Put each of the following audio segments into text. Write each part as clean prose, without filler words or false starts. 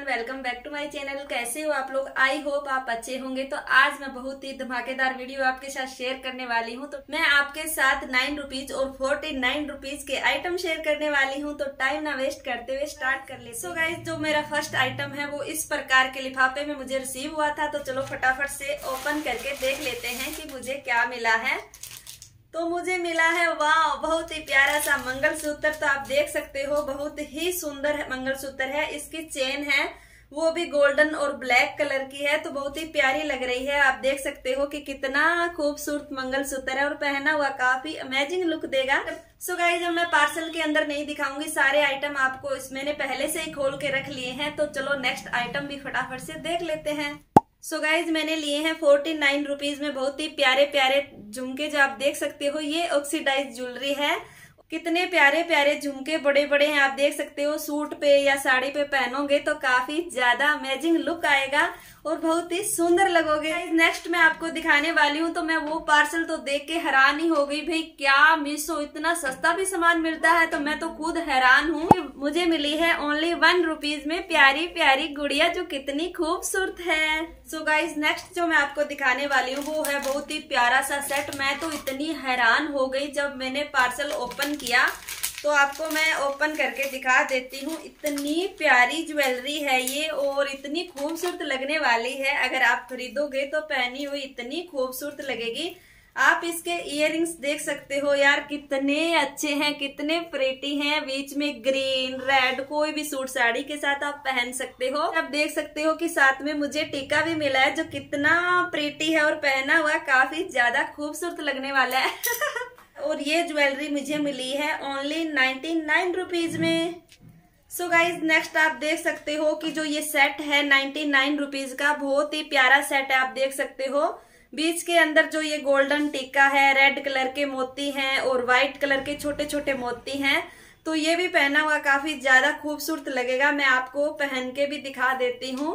Welcome back to my channel. कैसे हो आप लोग? आई होप आप अच्छे होंगे। तो आज मैं बहुत ही धमाकेदार वीडियो आपके साथ शेयर करने वाली हूँ। तो मैं आपके साथ 9 रुपीज और 49 रुपीज के आइटम शेयर करने वाली हूँ। तो टाइम ना वेस्ट करते हुए स्टार्ट कर ले। सो गाइस, जो मेरा फर्स्ट आइटम है वो इस प्रकार के लिफाफे में मुझे रिसीव हुआ था। तो चलो फटाफट से ओपन करके देख लेते हैं कि मुझे क्या मिला है। तो मुझे मिला है वाह, बहुत ही प्यारा सा मंगलसूत्र। तो आप देख सकते हो बहुत ही सुंदर मंगलसूत्र है। इसकी चेन है वो भी गोल्डन और ब्लैक कलर की है। तो बहुत ही प्यारी लग रही है। आप देख सकते हो कि कितना खूबसूरत मंगलसूत्र है और पहना हुआ काफी अमेजिंग लुक देगा। सो गाइस, जब मैं पार्सल के अंदर नहीं दिखाऊंगी सारे आइटम आपको, मैंने पहले से ही खोल के रख लिए हैं। तो चलो नेक्स्ट आइटम भी फटाफट से देख लेते हैं। सो गाइज, मैंने लिए हैं 49 रुपीज में बहुत ही प्यारे प्यारे झुमके। जो आप देख सकते हो ये ऑक्सीडाइज ज्वेलरी है। कितने प्यारे प्यारे झुमके, बड़े बड़े हैं। आप देख सकते हो सूट पे या साड़ी पे पहनोगे तो काफी ज्यादा अमेजिंग लुक आएगा और बहुत ही सुंदर लगोगे। नेक्स्ट मैं आपको दिखाने वाली हूँ। तो मैं वो पार्सल तो देख के हैरान ही हो गई। भाई क्या मीशो इतना सस्ता भी सामान मिलता है। तो मैं तो खुद हैरान हूँ। मुझे मिली है ओनली 1 रुपीज में प्यारी प्यारी गुड़िया, जो कितनी खूबसूरत है। सो गाइज, नेक्स्ट जो मैं आपको दिखाने वाली हूँ वो है बहुत ही प्यारा सा सेट। मैं तो इतनी हैरान हो गई जब मैंने पार्सल ओपन किया। तो आपको मैं ओपन करके दिखा देती हूँ। इतनी प्यारी ज्वेलरी है ये और इतनी खूबसूरत लगने वाली है। अगर आप खरीदोगे तो पहनी हुई इतनी खूबसूरत लगेगी। आप इसके इयररिंग्स देख सकते हो यार, कितने अच्छे हैं, कितने प्रेटी हैं। बीच में ग्रीन रेड, कोई भी सूट साड़ी के साथ आप पहन सकते हो। आप देख सकते हो कि साथ में मुझे टीका भी मिला है जो कितना प्रेटी है और पहना हुआ काफी ज्यादा खूबसूरत लगने वाला है। और ये ज्वेलरी मुझे मिली है ओनली 99 रुपीज में। सो गाइज, नेक्स्ट आप देख सकते हो कि जो ये सेट है 99 रुपीज का, बहुत ही प्यारा सेट है। आप देख सकते हो बीच के अंदर जो ये गोल्डन टीका है, रेड कलर के मोती हैं और व्हाइट कलर के छोटे छोटे मोती हैं। तो ये भी पहना हुआ काफी ज्यादा खूबसूरत लगेगा। मैं आपको पहन के भी दिखा देती हूँ।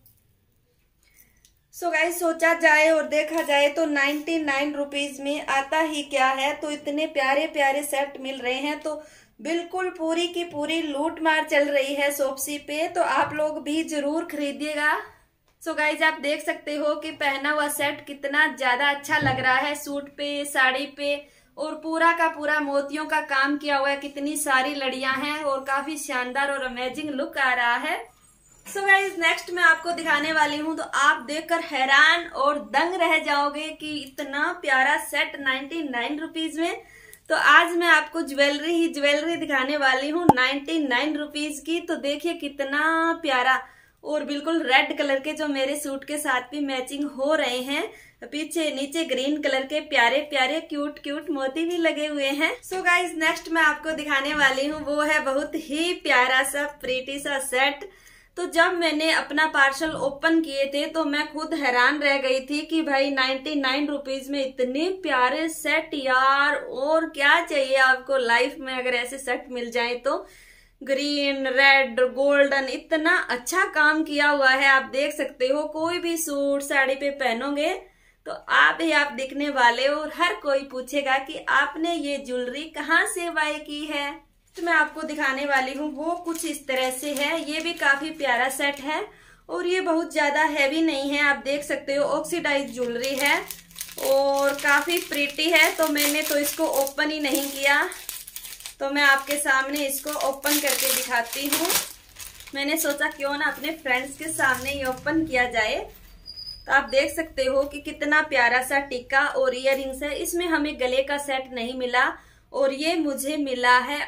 सो गाइस, सोचा जाए और देखा जाए तो 99 रुपीज में आता ही क्या है। तो इतने प्यारे प्यारे सेट मिल रहे हैं। तो बिल्कुल पूरी की पूरी लूट मार चल रही है शॉप्सी पे। तो आप लोग भी जरूर खरीदिएगा। सो गाइज, आप देख सकते हो कि पहना हुआ सेट कितना ज्यादा अच्छा लग रहा है सूट पे, साड़ी पे, और पूरा का पूरा मोतियों का काम किया हुआ है। कितनी सारी लड़ियां हैं और काफी शानदार और अमेजिंग लुक आ रहा है। सो गाइज, नेक्स्ट मैं आपको दिखाने वाली हूँ। तो आप देखकर हैरान और दंग रह जाओगे कि इतना प्यारा सेट 99 रुपीज में। तो आज मैं आपको ज्वेलरी दिखाने वाली हूँ 99 रुपीज की। तो देखिए कितना प्यारा, और बिल्कुल रेड कलर के जो मेरे सूट के साथ भी मैचिंग हो रहे हैं। पीछे नीचे ग्रीन कलर के प्यारे प्यारे क्यूट क्यूट मोती भी लगे हुए हैं। सो गाइज, नेक्स्ट मैं आपको दिखाने वाली हूँ वो है बहुत ही प्यारा सा प्रीटी सा सेट। तो जब मैंने अपना पार्सल ओपन किए थे तो मैं खुद हैरान रह गई थी कि भाई 99 रुपीज में इतने प्यारे सेट यार, और क्या चाहिए आपको लाइफ में अगर ऐसे सेट मिल जाए। तो ग्रीन रेड गोल्डन, इतना अच्छा काम किया हुआ है। आप देख सकते हो कोई भी सूट साड़ी पे पहनोगे तो आप दिखने वाले हो और हर कोई पूछेगा कि आपने ये ज्वेलरी कहाँ से बाय की है। तो मैं आपको दिखाने वाली हूँ वो कुछ इस तरह से है। ये भी काफी प्यारा सेट है और ये बहुत ज्यादा हैवी नहीं है। आप देख सकते हो ऑक्सीडाइज ज्वेलरी है और काफी प्रीटी है। तो मैंने तो इसको ओपन ही नहीं किया। तो मैं आपके सामने इसको ओपन करके दिखाती हूँ। मैंने सोचा क्यों ना अपने फ्रेंड्स के सामने ही ओपन किया जाए। तो आप देख सकते हो कि कितना प्यारा सा टिक्का और इयररिंग्स है। इसमें हमें गले का सेट नहीं मिला और ये मुझे मिला है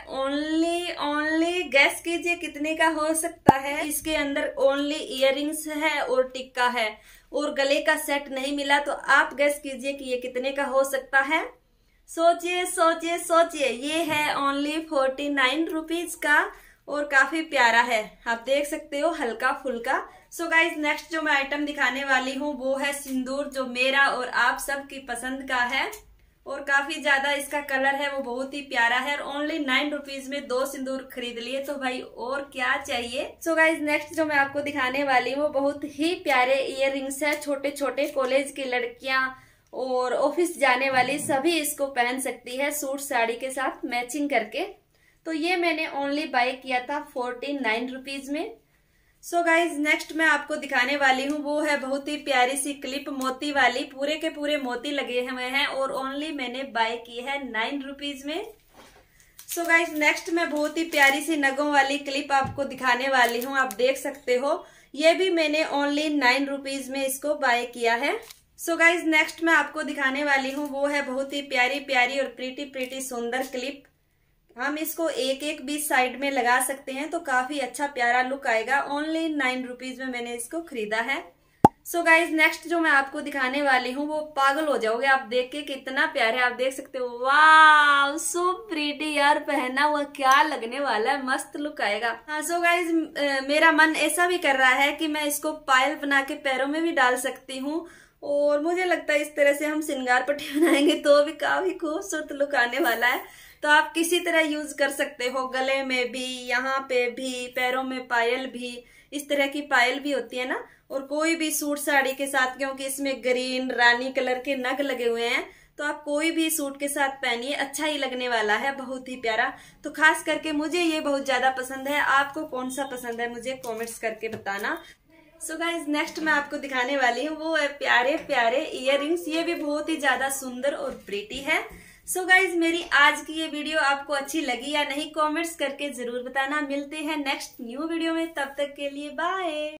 ओनली गैस कीजिए कितने का हो सकता है। इसके अंदर ओनली इयररिंग्स है और टिक्का है और गले का सेट नहीं मिला। तो आप गैस कीजिए कि ये कितने का हो सकता है। सोचिए सोचिए सोचिए, ये है ओनली 49 रुपीज का और काफी प्यारा है। आप देख सकते हो हल्का फुल्का। सो गाइज, नेक्स्ट जो मैं आइटम दिखाने वाली हूँ वो है सिंदूर, जो मेरा और आप सबकी पसंद का है और काफी ज्यादा इसका कलर है वो बहुत ही प्यारा है। और ओनली 9 रुपीज में 2 सिंदूर खरीद लिए तो भाई और क्या चाहिए। सो गाइज, नेक्स्ट जो मैं आपको दिखाने वाली हूँ वो बहुत ही प्यारे इयररिंग्स है। छोटे छोटे कॉलेज की लड़कियां और ऑफिस जाने वाली सभी इसको पहन सकती है सूट साड़ी के साथ मैचिंग करके। तो ये मैंने ओनली बाय किया था 49 रुपीज में। सो गाइज नेक्स्ट मैं आपको दिखाने वाली हूँ वो है बहुत ही प्यारी सी क्लिप मोती वाली, पूरे के पूरे मोती लगे हुए हैं और ओनली मैंने बाय की है 9 रुपीज में। सो गाइज नेक्स्ट मैं बहुत ही प्यारी सी नगों वाली क्लिप आपको दिखाने वाली हूँ, आप देख सकते हो। ये भी मैंने ओनली 9 रुपीज में इसको बाय किया है। सो गाइज नेक्स्ट मैं आपको दिखाने वाली हूँ वो है बहुत ही प्यारी प्यारी और प्रीटी सुंदर क्लिप। हम इसको एक एक बीच साइड में लगा सकते हैं तो काफी अच्छा प्यारा लुक आएगा। ओनली 9 रुपीज में मैंने इसको खरीदा है। सो गाइज नेक्स्ट जो मैं आपको दिखाने वाली हूँ वो पागल हो जाओगे आप देख के, कितना प्यारा है, आप देख सकते हो। वाह सो प्रीटी यार, पहना हुआ क्या लगने वाला है, मस्त लुक आएगा। हाँ सो गाइज मेरा मन ऐसा भी कर रहा है कि मैं इसको पायल बना के पैरों में भी डाल सकती हूँ और मुझे लगता है इस तरह से हम श्रृंगार पट्टी बनाएंगे तो भी काफी खूबसूरत लुक आने वाला है। तो आप किसी तरह यूज कर सकते हो, गले में भी, यहाँ पे भी, पैरों में पायल भी, इस तरह की पायल भी होती है ना। और कोई भी सूट साड़ी के साथ, क्योंकि इसमें ग्रीन रानी कलर के नग लगे हुए हैं, तो आप कोई भी सूट के साथ पहनिए, अच्छा ही लगने वाला है, बहुत ही प्यारा। तो खास करके मुझे ये बहुत ज्यादा पसंद है। आपको कौन सा पसंद है मुझे कमेंट्स करके बताना। सो गाइज नेक्स्ट मैं आपको दिखाने वाली हूँ वो है प्यारे प्यारे इयररिंग्स। ये भी बहुत ही ज्यादा सुंदर और प्रीटी है। सो गाइज मेरी आज की ये वीडियो आपको अच्छी लगी या नहीं कमेंट्स करके जरूर बताना। मिलते हैं नेक्स्ट न्यू वीडियो में, तब तक के लिए बाय।